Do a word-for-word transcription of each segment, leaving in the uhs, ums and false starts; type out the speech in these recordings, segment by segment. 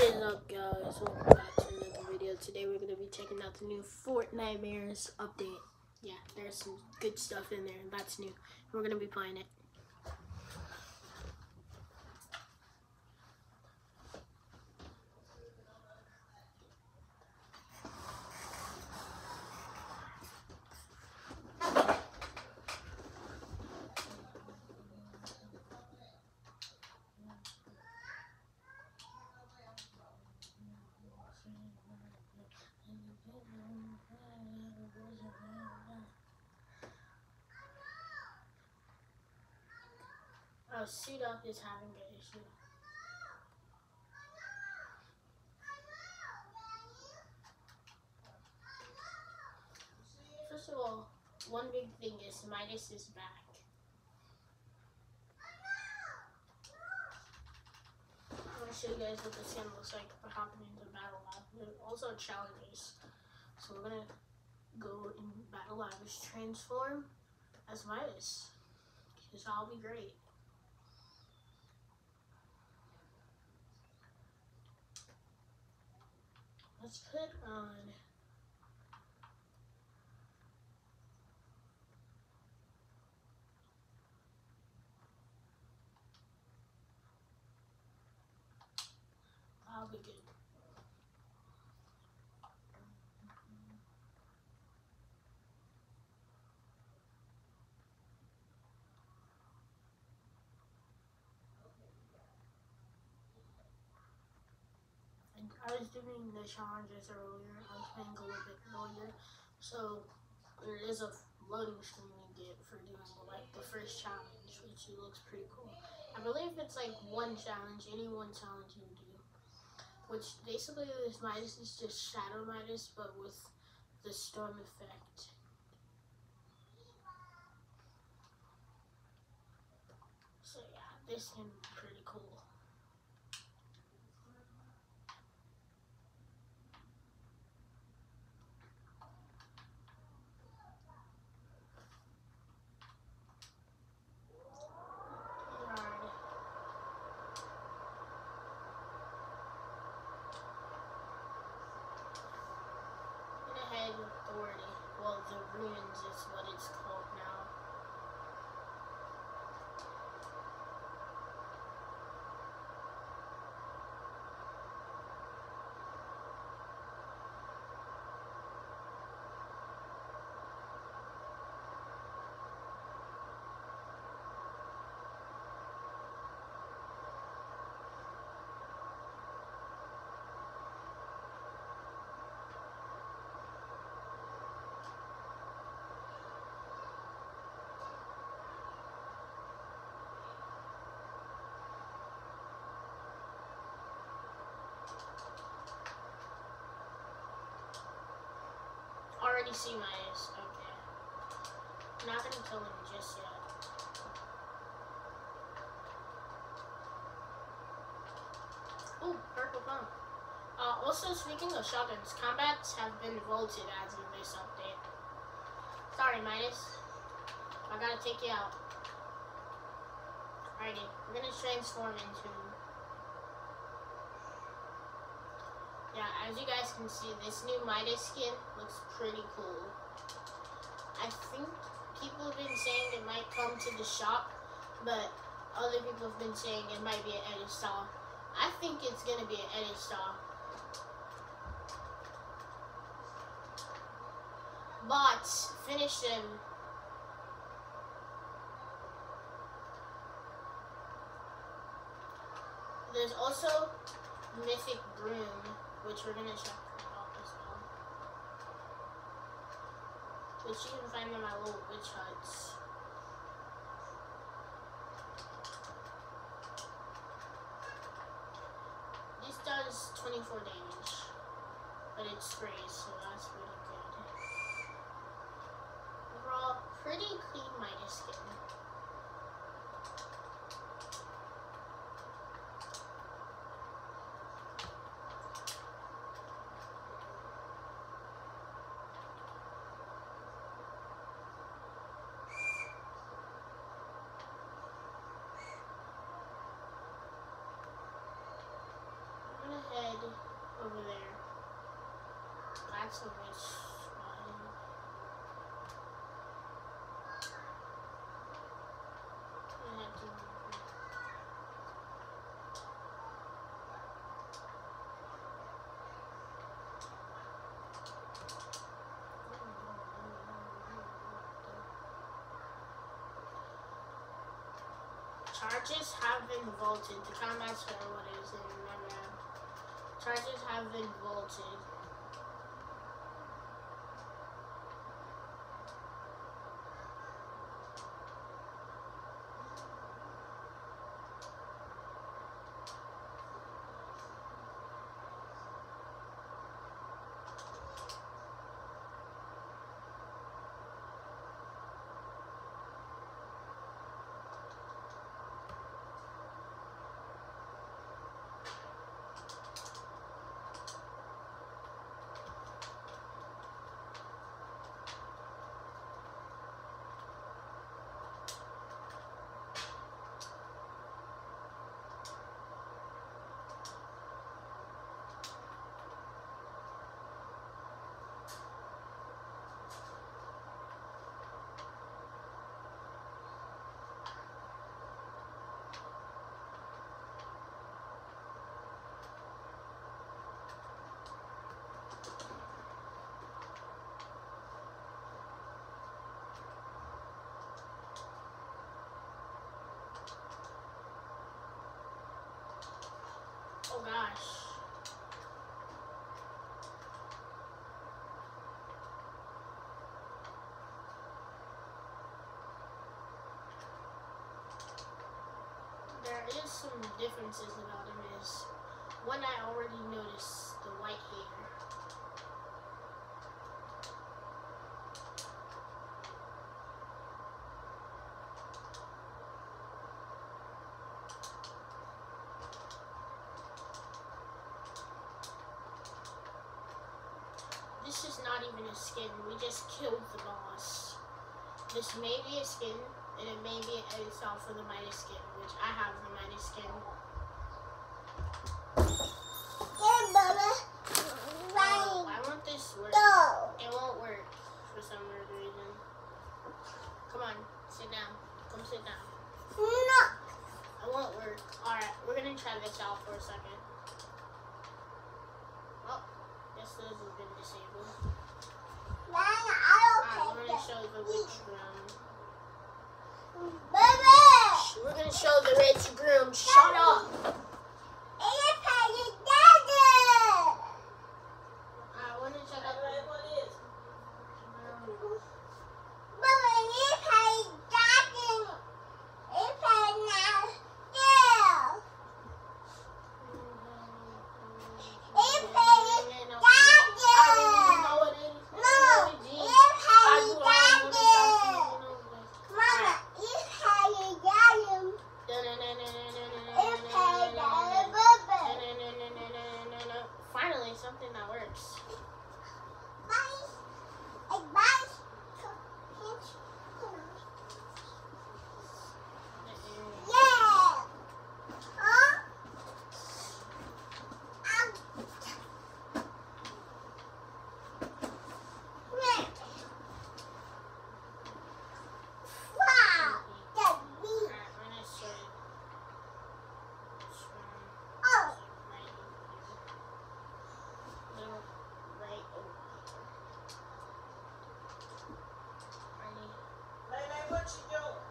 What is up, guys? Welcome back to another video. Today we're going to be checking out the new Fortnitemares update. Yeah, there's some good stuff in there, and that's new. We're going to be playing it. Oh, Suit Up is having an issue. First of all, one big thing is Midas is back. I'm going to show you guys what the skin looks like for hopping into Battle Lab. There are also challenges. So we're going to go in Battle Lab, transform as Midas. Because I'll be great. Let's put on I'll be good. And I was doing the challenges earlier. I was playing a little bit earlier. So there is a loading screen you get for doing like the first challenge, which looks pretty cool. I believe it's like one challenge, any one challenge you do. Which basically this Midas is just Shadow Midas, but with the storm effect. So yeah, this can be pretty cool. Authority. Well, the ruins is what it's called now. Already see Midas. Okay. I'm not gonna kill him just yet. Ooh, purple pump. Uh, also, speaking of shotguns, combats have been vaulted as of this update. Sorry, Midas. I gotta take you out. Alrighty, we're gonna transform into him. Yeah, as you guys can see, this new Midas skin looks pretty cool. I think people have been saying it might come to the shop, but other people have been saying it might be an edit style. I think it's gonna be an edit style. Bots, finish them. There's also Mythic Broom, which we're gonna check out as well. Which you can find in my little witch huts. This does twenty-four damage, but it sprays, so that's pretty good. Overall, pretty clean Midas skin. head over there. That's a rich spot. I have to. Charges have been vaulted. The combat spell, what is it? My bad. Charges have been vaulted. Oh gosh. There is some differences about him. Is one I already noticed, the white hair. This is not even a skin. We just killed the boss. This may be a skin, and it may be a self for the Midas skin, which I have the Midas skin. Yeah, Mama. Oh, why won't this work? No. It won't work for some weird reason. Come on, sit down. Come sit down. No. It won't work. Alright, we're gonna try this out for a second. Oh, guess those have been disabled. Mama, I Alright, don't we're take gonna show the rich groom. Baby. We're gonna show the rich groom. Shut up! It's how you did it. I wanna check out what it is. Mama, it's how you got it. It's how now still. It's how you got it. I don't even know what it is. No, it's how you got it. Mama, it's how you got it. It's how you got it, baby. Finally, something that works. Bye. Hey, bye. Yeah. Huh? Um. Wait. Wow. The bee. Alright, I'm gonna show you. Oh. Right over here. Little right over here. Ready? Lele, what you doing?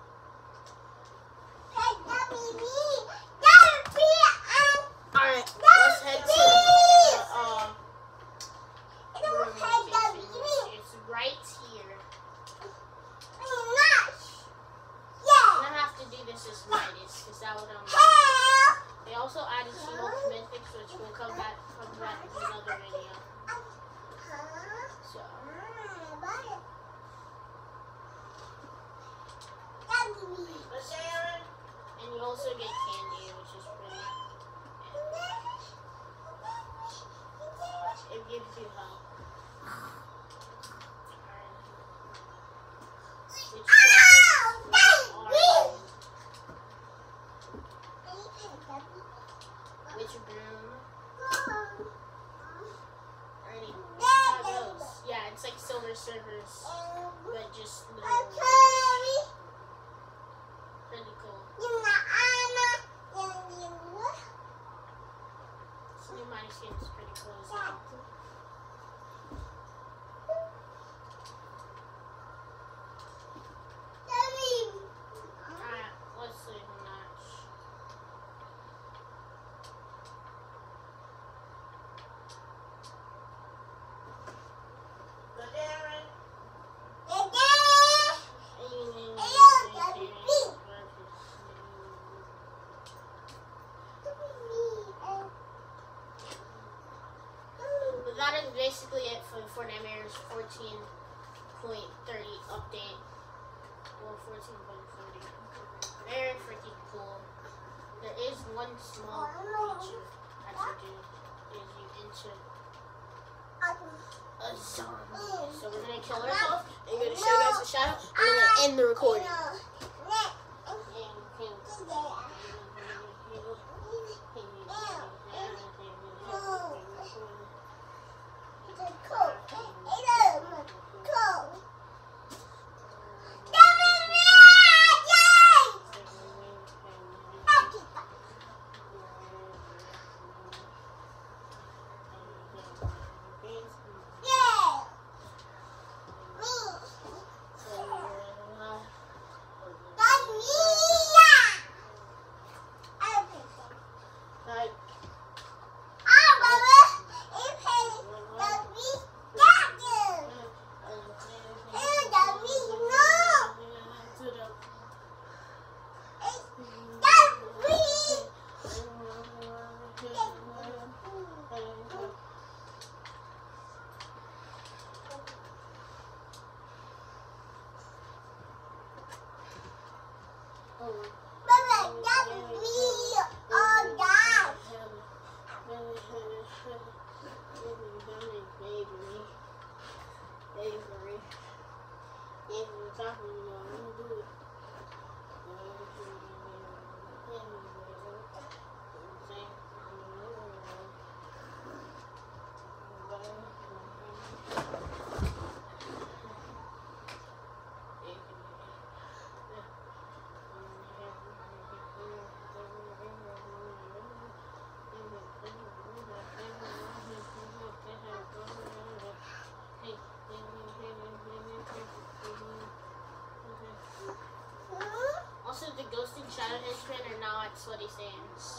Hey, that be me. That be um. Alright, let's head to the um, It don't room say that be location. me. It's right here. I'm not. I'm Yeah. gonna have to do this as Midas, because that would um. Help. They also added She-Hulk Mythics, which will come back come back in another video. Huh? So Ah, bye. That be me. Miss Aaron? and you also get candy, which is pretty. It gives you health. Alright. Which Ow, weapons are you? baby. Which broom? Mama, Alrighty, this is how it goes. Yeah, it's like silver servers, but just little. Pretty cool. This new Mighty skin is pretty cool as well. Alright, let's see the match. The Darren. But that is basically it for the Fortnite Mirrors fourteen point thirty update. Well, fourteen point thirty. Very freaking cool. There is one small feature that you do is you enter a zombie. So we're gonna kill ourselves and we're gonna show you guys the shadow and we're gonna end the recording. Also, the ghosting shadow henchman are not sweaty sands.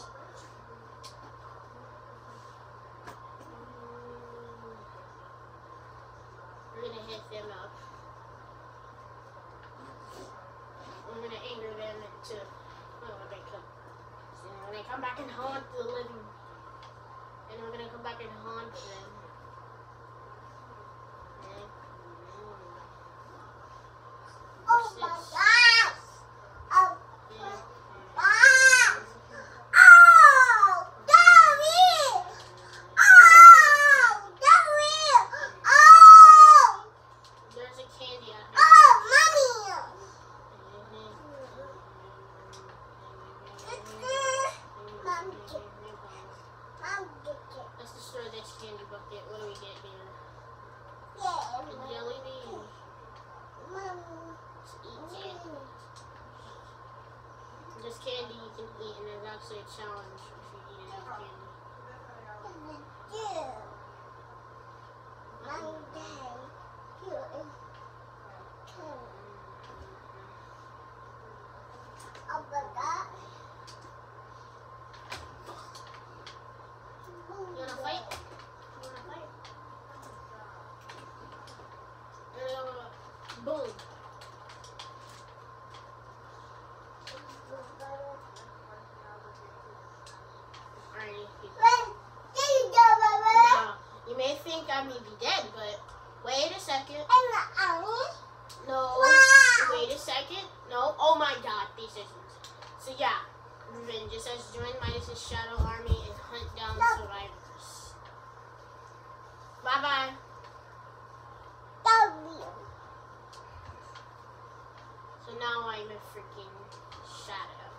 We're gonna hit them up. We're gonna anger them into oh, when they come. So when they come back and haunt the living, and we're gonna come back and haunt them. Oh my gosh! Oh, Yeah. wow! Oh, Daddy! Oh, Daddy! Oh, There's a candy out here. oh, Mommy! Mom, get, Mom, get it. Let's destroy this candy bucket. What do we get here? Yeah, A jelly bean. Mom. Let's eat candy. This candy you can eat, and there's actually a challenge if you eat enough candy. Yeah. My dad, here is candy. Oh my God. You wanna fight? You wanna fight? Uh, boom. Alrighty. When did you go, Baba? Now, you may think I may be dead, but wait a second. And the onion? No. Wow. Wait a second. No. Oh my God, these issues. So yeah, Ruben just has joined Midas's shadow army and hunt down survivors. Bye bye. W. So now I'm a freaking shadow.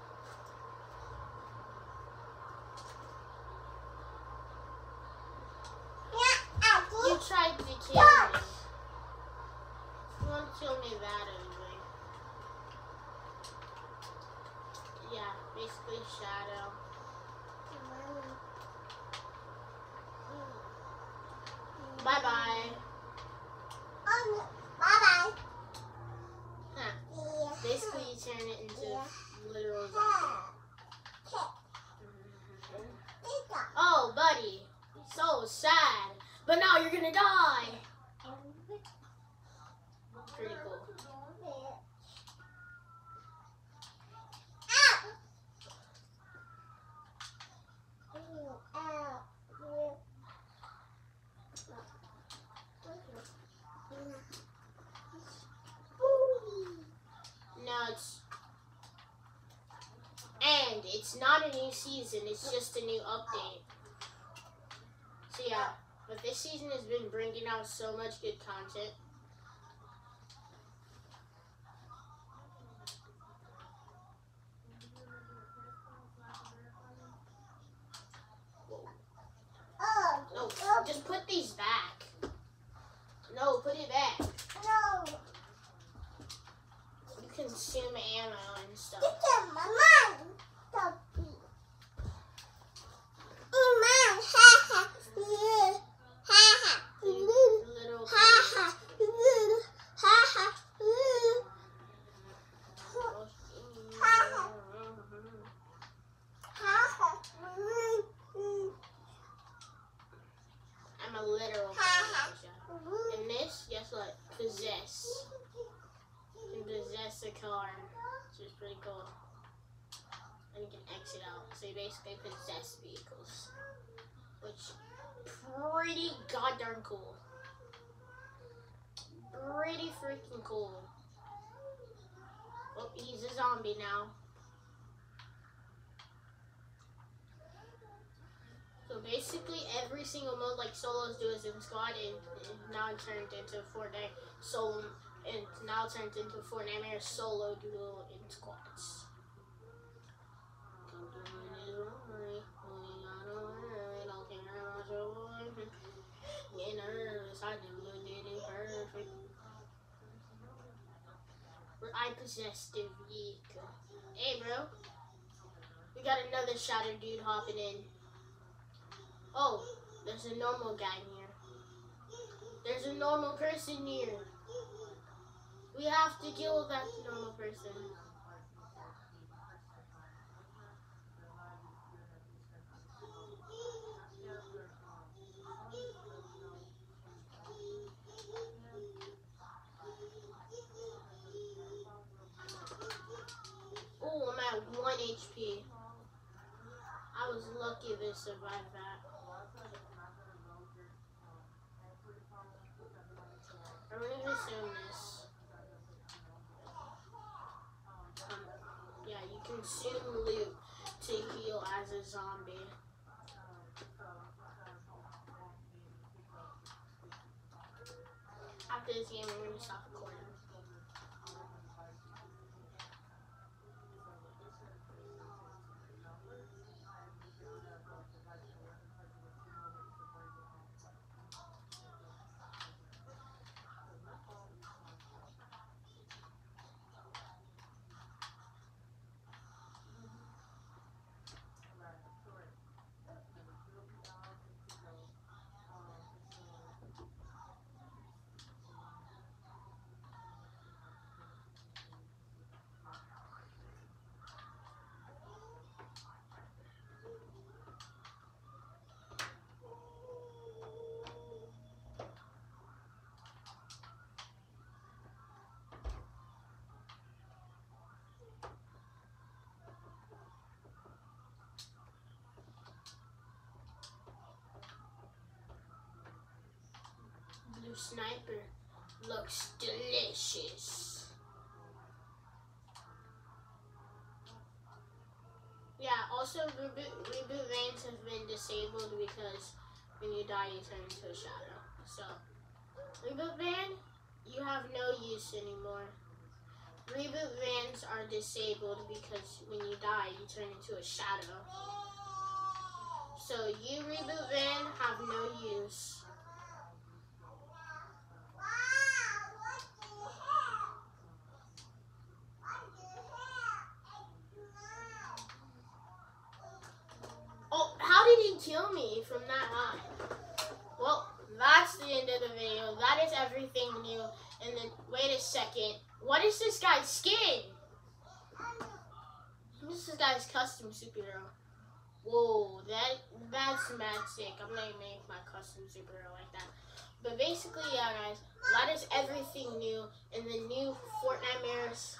kill me. You want to kill me that anyway. Yeah, basically Shadow. Bye bye. Um, bye bye. Huh. Basically, you turn it into literal zombie. Oh, buddy. So sad. But now you're gonna die. Pretty cool. No, it's... And it's not a new season, it's just a new update. So yeah, but this season has been bringing out so much good content. No, just put these back. No, put it back. No. You consume ammo and stuff. Look at my mom. Stop it. Oh, mom. Ha ha. Yeah. Ha ha. Little Ha ha. Ha ha. I'm a literal Possession. And this, guess what? Possess. You can possess a car, which is pretty cool. And you can exit out. So you basically possess vehicles. Which pretty goddamn cool. Pretty freaking cool. Oh, he's a zombie now. So basically every single mode like solos do is in squad and, and now turned into Fortnite solo and now turned into Fortnite solo duo in squads. I possess the vehicle. Hey bro, we got another shadow dude hopping in. Oh, there's a normal guy here. There's a normal person here. We have to kill that normal person. Oh, I'm at one H P. I was lucky to survive that. I'm gonna consume this. Um, yeah, you consume loot to heal as a zombie. After this game, I'm gonna stop recording. Blue Sniper looks delicious. Yeah, also reboot, reboot veins have been disabled because when you die you turn into a shadow. So, reboot van, you have no use anymore. Reboot vans are disabled because when you die you turn into a shadow. So you reboot van have no use. kill me from that high. Well, that's the end of the video. That is everything new. And then, wait a second. What is this guy's skin? This is this guy's custom superhero. Whoa, that that's mad sick. I'm gonna make my custom superhero like that. But basically, yeah, guys, that is everything new in the new Fortnite Mirrors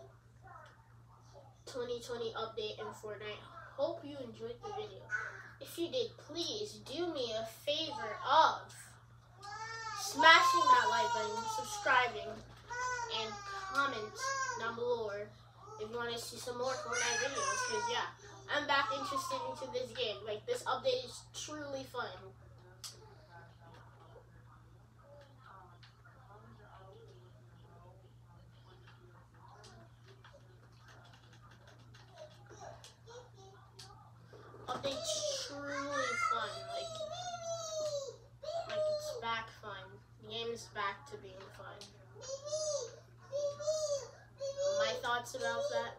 twenty twenty update in Fortnite. Hope you enjoyed the video. If you did, please do me a favor of smashing that like button, subscribing, and comment down below if you want to see some more Fortnite videos. Because yeah, I'm back interested into this game. Like, this update is truly fun. Update's truly fun. Like, like it's back fun. The game is back to being fun. My thoughts about that?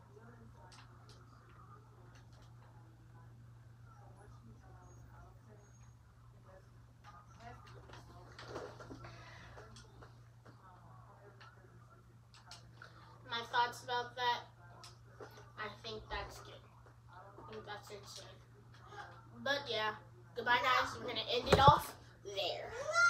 My thoughts about that? I think that's good. I think that's insane. But yeah, goodbye guys. We're gonna end it off there.